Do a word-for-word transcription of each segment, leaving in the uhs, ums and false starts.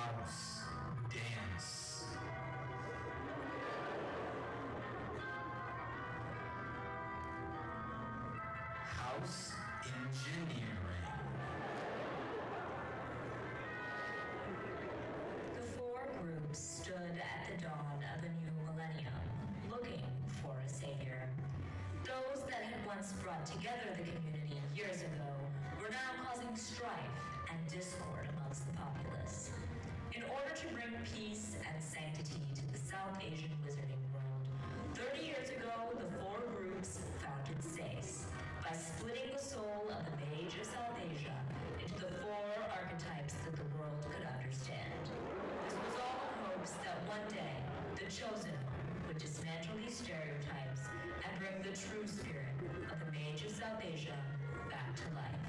House dance. House engineering. The four groups stood at the dawn of a new millennium, looking for a savior. Those that had once brought together the community years ago were now causing strife and discord amongst the populace. In order to bring peace and sanctity to the South Asian wizarding world, thirty years ago, the four groups founded SACE by splitting the soul of the mage of South Asia into the four archetypes that the world could understand. This was all in hopes that one day, the chosen one would dismantle these stereotypes and bring the true spirit of the mage of South Asia back to life.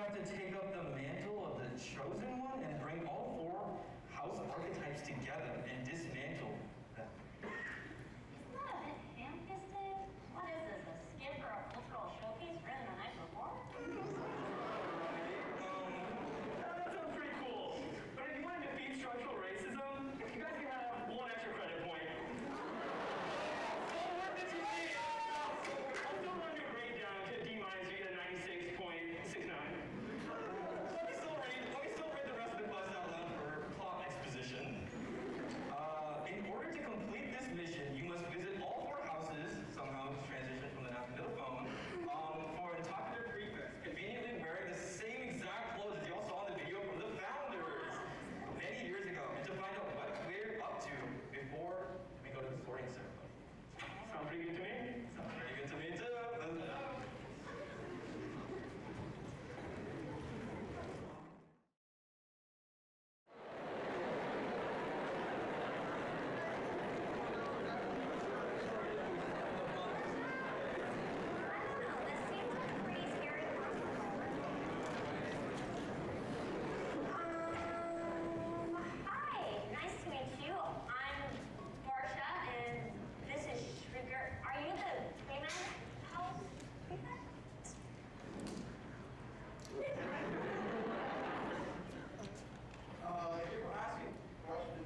have to take up the mantle of the chosen one and bring all four house archetypes together and dismantle them. Isn't that a bit ham-fisted? What is this, a skit or a cultural showcase written the night before? Um, That sounds pretty cool. But if you want to defeat structural racism, you guys can have one extra credit point. All the work that you did! I'll still run your grade down to D minus, so you get a ninety-six point six nine. let me still read, let me still read the rest of the class out loud for plot exposition. Uh, in order to complete this mission, you must visit all four houses, somehow transition from the napkin to the phone, um, for interpretive prefects, conveniently wearing the same exact clothes as y'all saw in the video from the founders many years ago, and to find out what we're up to before we go to the sorting ceremony. Sounds pretty good to me. Sounds pretty good to me too. Let's go. I don't know, this seems like a pretty scary hospital. Um, hi, nice to meet you. I'm Marcia, and this is Shrieker. Are you the pre-med house prefect? Uh, if you're asking questions.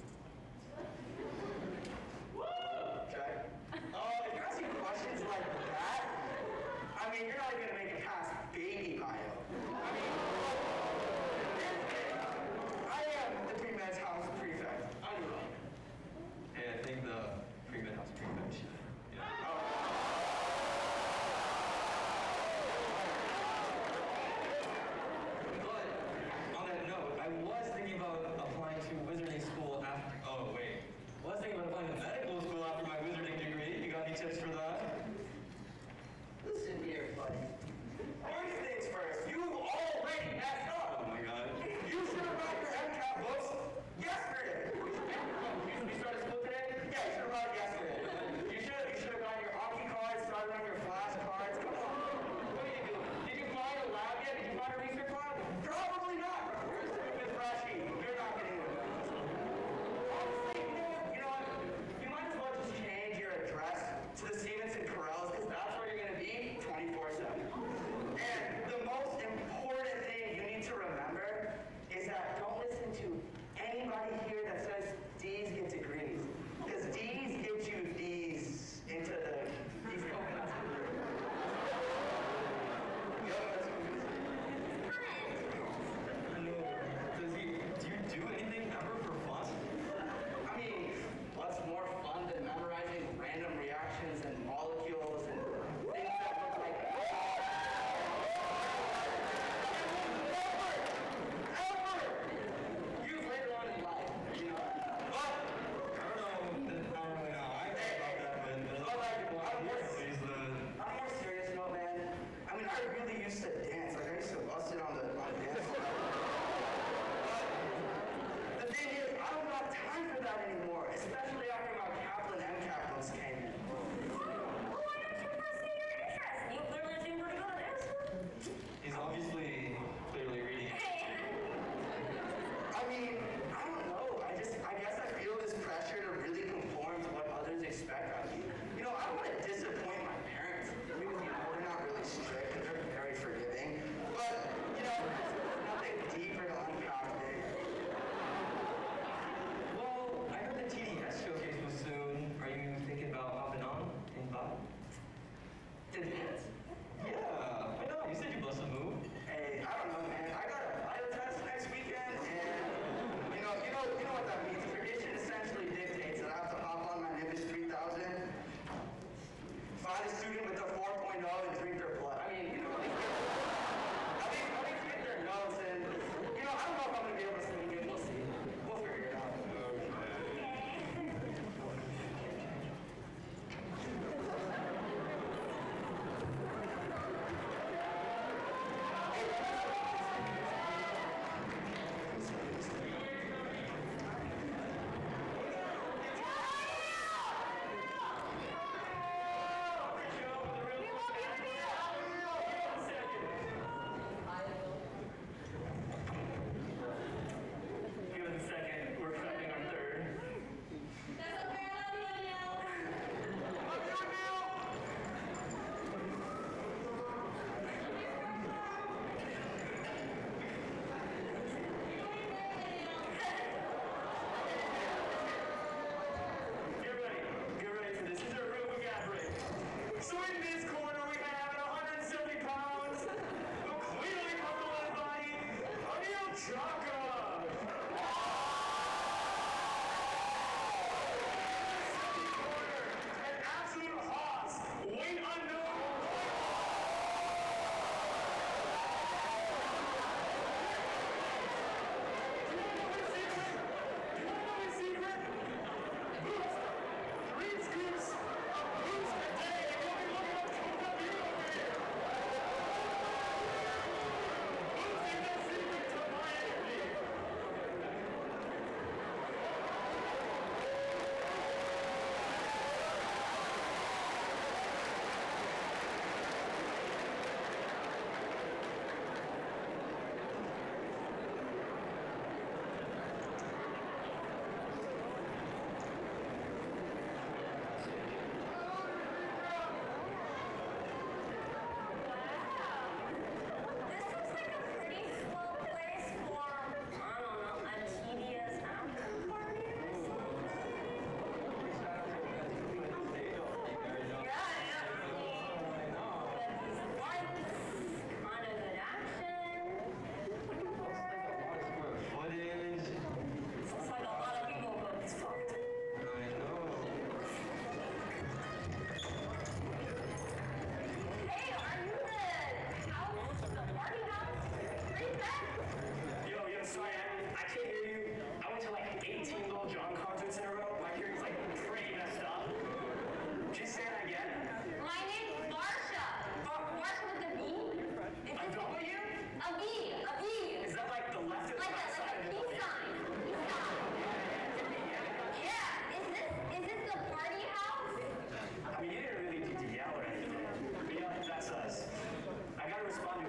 Okay. Uh, if you're asking questions like that, I mean, you're not even gonna make it past baby bio. I mean, I am the pre-med's house prefect. I do know. Hey, I think the pre-med house prefect should. Yeah. But on that note, I was thinking about applying to wizarding school after. Oh wait, I was thinking about applying to medical school after my wizarding degree. You got any tips for that? Listen here, buddy.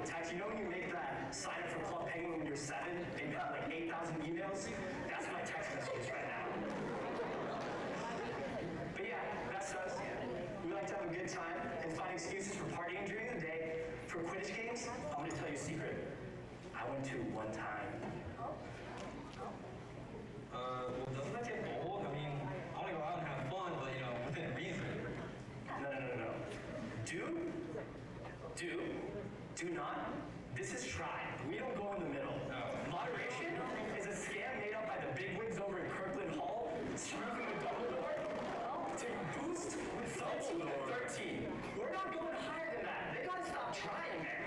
text. You know when you make that sign up for Club Penguin when you're seven and you have like eight thousand emails? That's my text messages right now. But yeah, that's us. We like to have a good time and find excuses for partying during the day. For Quidditch games, I'm gonna tell you a secret. I went to one time. Uh, well, doesn't that get old? I mean, I want to go out and have fun, but, you know, within reason. No, no, no, no. Do, do, do not. This is try. We don't go in the middle. No. Moderation is a scam made up by the bigwigs over in Kirkland Hall, screwing with Dumbledore to boost with thirteen and thirteen. We're not going higher than that. They gotta stop trying, man.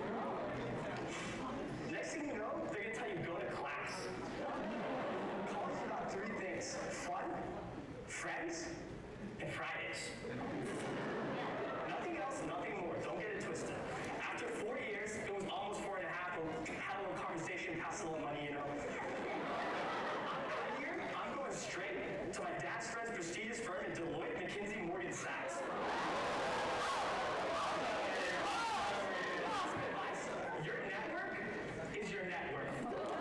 Next thing you know, they're gonna tell you go to class. College is about three things: fun, friends, and Fridays. Nothing else, nothing more. Don't get it twisted. After four years, it was almost four and a half, but had a little conversation, passed a little money, you know. I'm out of here. I'm going straight to my dad's friend's prestigious firm in Deloitte, McKinsey, Morgan Sachs. Your network is your net worth.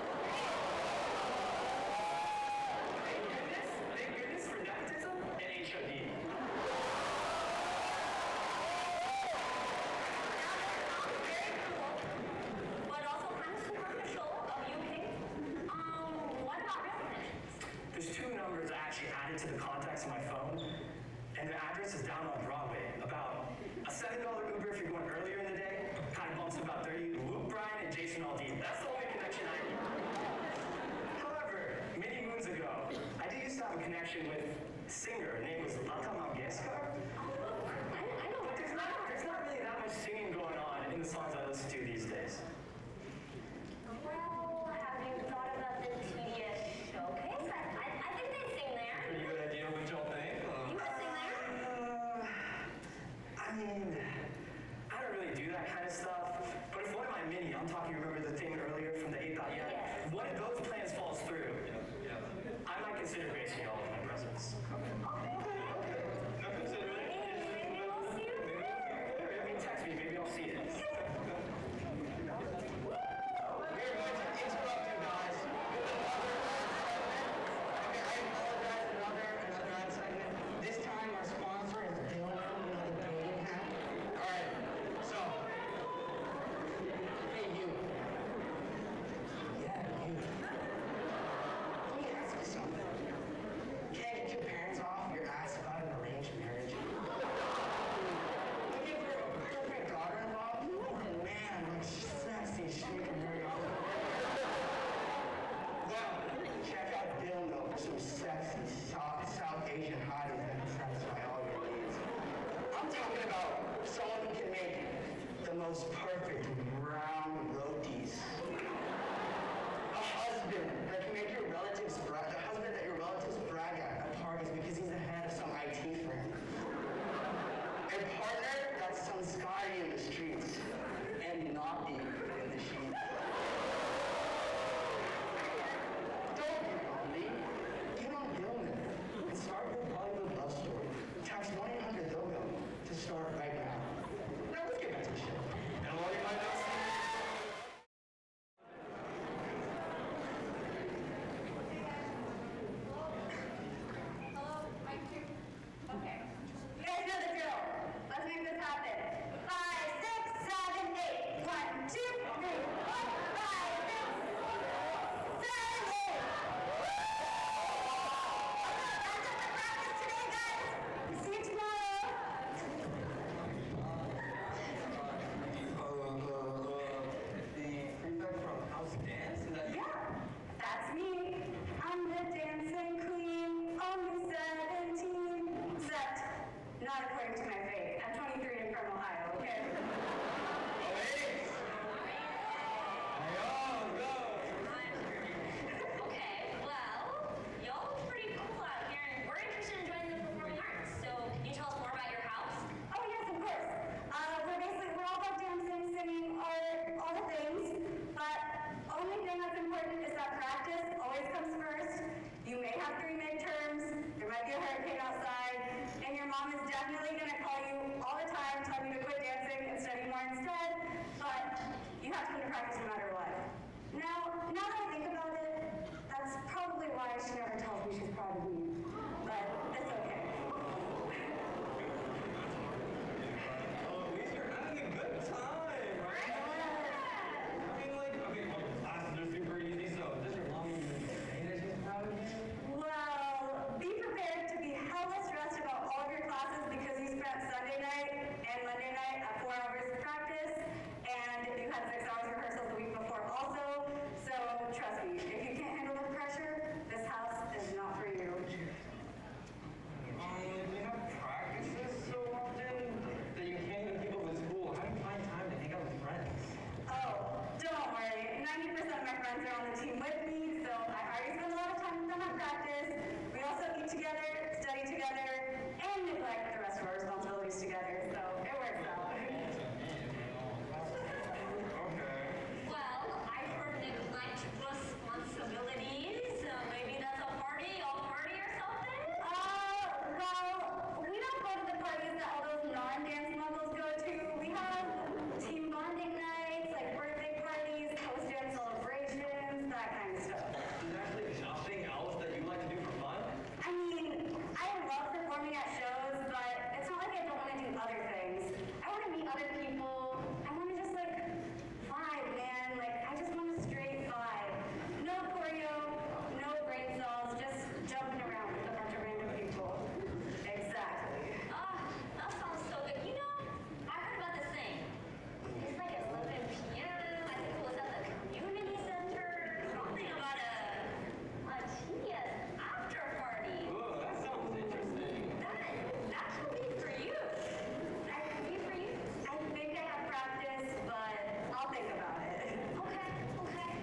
Thank goodness, thank goodness for nepotism and H O D. But also kind of superficial of you, Pink. Um, what about residence? There's two numbers I actually added to the contacts of my phone, and the address is down on Broadway. About a seven dollar Uber if you're going earlier in the day, kind of bumps about thirty. Luke Bryan and Jason Aldean. That's the only connection I need. However, many moons ago, I did used to have a connection with a singer. Her name was Lata Mangeshkar. I, I know. But there's not, there's not really that much singing going on in the songs I listen to these days. Well, have you thought about the T D S showcase? I, I, I think they sing there. Pretty good idea, what y'all think? You Uh, would sing there? Uh, I mean, I don't really do that kind of stuff. But if one of my mini, I'm talking, remember the thing earlier from the eight dot yeah? Yes. One of those plans falls through, yeah. I might consider gracing y'all with my presence. No, consider it. Maybe we'll see you Maybe I'll see you there. I mean, text me, maybe I'll see it. We're going to interrupt you guys with another ad segment. Okay, I apologize, another, another ad segment. This time our sponsor is Dylan, you know, the dating app. Alright, so. Hey, you. Yeah, you. Let me ask you something. Can't get your parents off your ass about an arranged marriage? Looking for a perfect daughter-in-law? Oh man, like sexy, she can marry off. Well, check out Dilno for some sexy South, South Asian hotties that can satisfy all your needs. I'm talking about someone who can make the most perfect round rotis. A husband that can make your relatives brag, a husband that your relatives brag at at parties because he's the head of some I T firm. A partner that's some Scotty in the streets and naughty in the sheets. Don't be lonely. Get on Gilman and start your Bollywood love story. Text one eight hundred Dogo to start right now. Now let's get back to the show. And while you might not see practice no matter what. Now, now that I think about it, that's probably why she never tells me she's proud of me. But it's okay. Oh, at least you're having a good time, right? I mean, like, okay, well, classes are super easy, so does your mom even say that she's proud of you? Well, be prepared to be hella stressed about all of your classes because you spent Sunday night and Monday night at four hours of practice, and you had six hours rehearsals the week before also. So trust me, if you can't handle the pressure, this house is not for you. Um, if you have practices so often that you can't even keep up with school, how do you find time to hang out with friends? Oh, don't worry. ninety percent of my friends are on the team with me, so I already spend a lot of time with them at practice. We also eat together, study together, and neglect the rest of our responsibilities together, so it works out. Okay. Well, I've heard neglect responsibilities. Uh, maybe that's a party, all party or something? Uh, well, we don't go to the parties that all those non-dance muggles go to. We have team bonding nights, like birthday parties, post-dance celebrations, that kind of stuff. There's actually nothing else that you like to do for fun? I mean, I love performing at shows, but it's not like I don't want to do other things. I want to meet other people. I want to just like vibe, man. Like I just want a straight vibe. No choreo, no brain cells, just jumping around with a bunch of random people. Exactly. Ah, that sounds so good. You know, I heard about this thing. It's like eleven p m I think it was at the community center. Something about a a genius after party. Ooh, that sounds interesting. That that could be for you. That could be for you. I think I have practice, but I'll think about it. Okay, okay.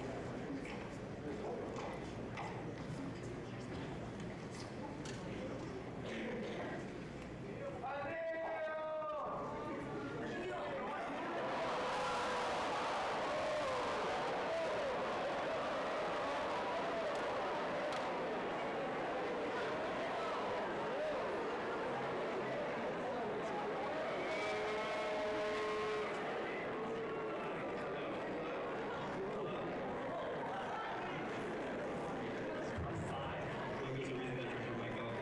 Look, there's a reason that you're like, oh,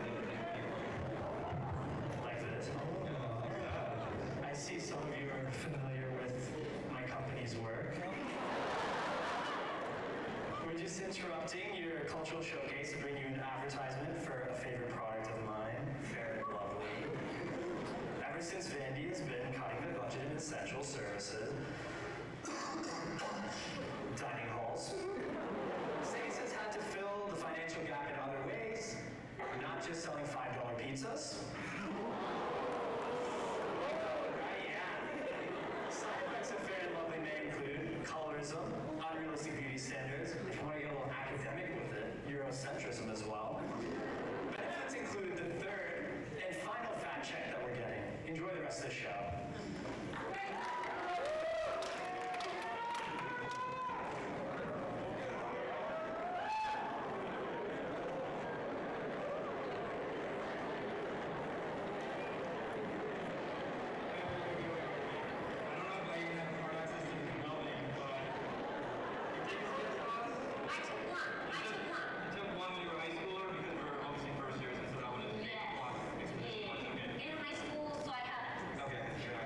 Like this. I see some of you are familiar with my company's work. We're just interrupting your cultural showcase to bring you an advertisement for a favorite product of mine, Fair and Lovely. Ever since Vandy has been cutting the budget in essential services, dining halls, Stace has had to fill the financial gap in other ways, not just selling five dollar pizzas. Right, yeah. Side effects of Fair and Lovely may include colorism, unrealistic beauty standards, if you want to get a little academic with it, Eurocentrism as well. Benefits include the third and final fact check that we're getting. Enjoy the rest of the show. I don't know if I even have hard access to this building, but you take a C S class? I took one. I took one. You took one when you were a high schooler because we're obviously first years, and so that would have Yes. block expedition Yeah. points. Okay. In high school, so I had access. Okay, sure.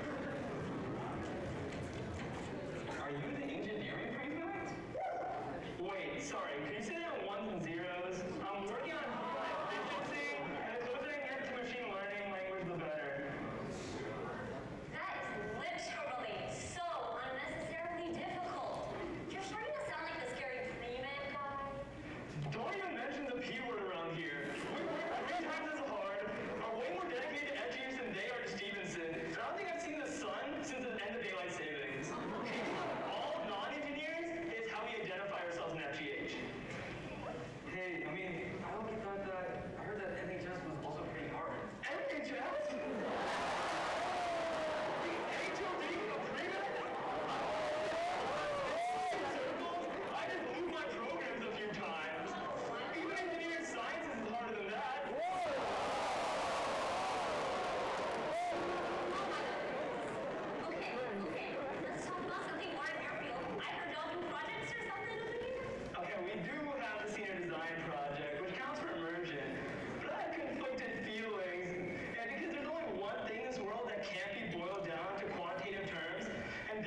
Are you the engineering prefect? Wait, sorry, can you say that in ones and zeros? I'm working on efficiency, and the closer I get to machine learning language, the better. That is literally so unnecessarily difficult. You're starting to sound like the scary pre-med guy.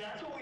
that's what